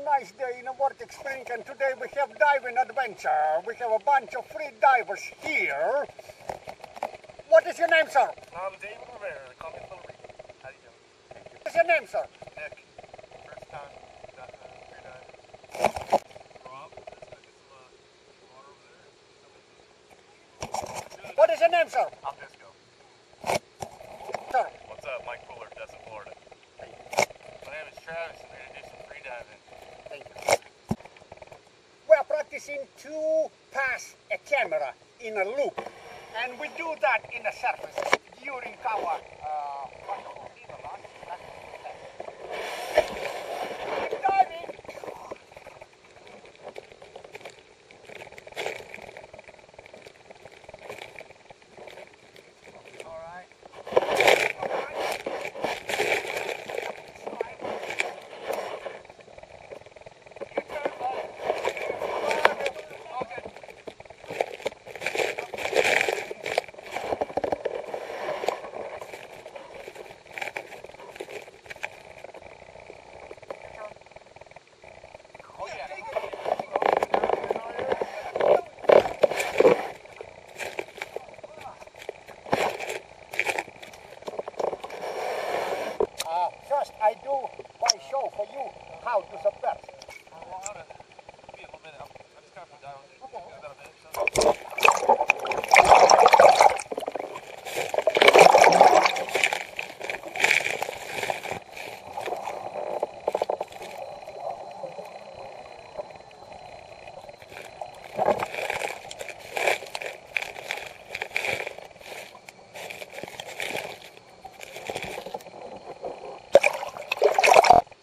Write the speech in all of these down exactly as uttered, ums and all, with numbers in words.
nice day in a Vortex Spring, and today we have diving adventure. We have a bunch of free divers here. What is your name, sir? I'm David Rivera. They call me Little Rico. How you doing? What is your name, sir? Nick. First time uh, free diving. Rob. Let's go get some uh, water over there. What is your name, sir? I'm Disco. Sir. What's up? Mike Fuller, Destin, Florida. My name is Travis, and we're going to do some free diving. Thank you. We are practicing to pass a camera in a loop, and we do that in the surface during our uh, diving. All right. Uh, first, I do my show for you how to submerge. Well, I'm going to be a little minute. I'm, I'm just coming from diving. Okay. About a minute. So.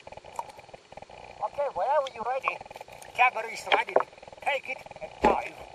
Okay, whenever you're ready, camera is ready. Take it and dive.